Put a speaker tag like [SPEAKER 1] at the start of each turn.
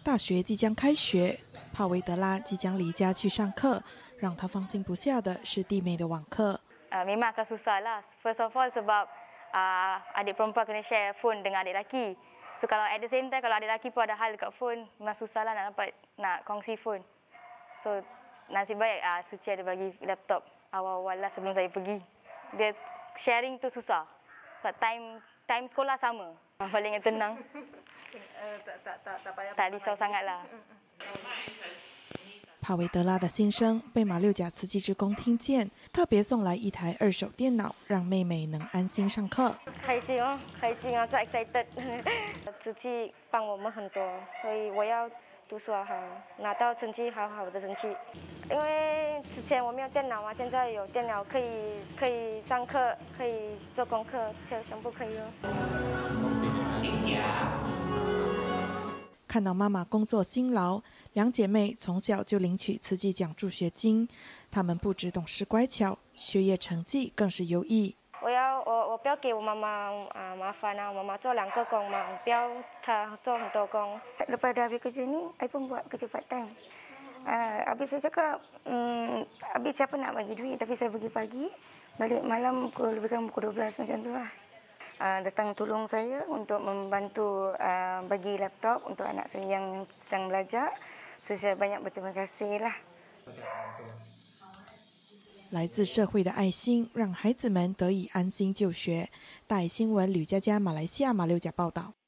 [SPEAKER 1] 大学即将开学，帕维德拉即将离家去上课，让他放心不下的是弟妹的网课。
[SPEAKER 2] Memang akan susah lah. First of all sebab adik perempuan kena share phone dengan adik lelaki. So kalau at the same time kalau adik lelaki pun ada hal dekat phone, memang susah lah nak kongsi phone. So nasib baik Suci ada bagi laptop awal-awal lah sebelum saya pergi. Dia sharing tu susah. Sebab time sekolah sama. Paling tenang. Tak risau sangat lah.
[SPEAKER 1] 帕维德拉的心声被马六甲慈济志工听见，特别送来一台2手电脑，让妹妹能安心上课。
[SPEAKER 3] 开心哦，开心啊 ，so excited！ 慈济帮我们很多，所以我要读书好，拿到成绩好的成绩。因为之前我没有电脑嘛，现在有电脑可以上课，可以做功课，全部可以哦。
[SPEAKER 1] 看到妈妈工作辛劳，2姐妹从小就领取慈济奖助学金，她们不只懂事乖巧，学业成绩更是优异。
[SPEAKER 3] 我不要给我妈妈麻烦啊，妈妈做2个工嘛，不要她做很多工。Daripada habis kerja ni, I pun buat kerja part time. Habis saya cakap, habis siapa nak bagi duit, tapi saya pergi pagi, balik malam lebih kurang pukul 12 macam tu lah. Datang tolong saya untuk membantu bagi laptop untuk anak saya yang sedang belajar. So saya banyak berterima kasih lah.
[SPEAKER 1] 来自社会的爱心，让孩子们得以安心就学。大爱新闻吕佳佳，马来西亚马六甲报道。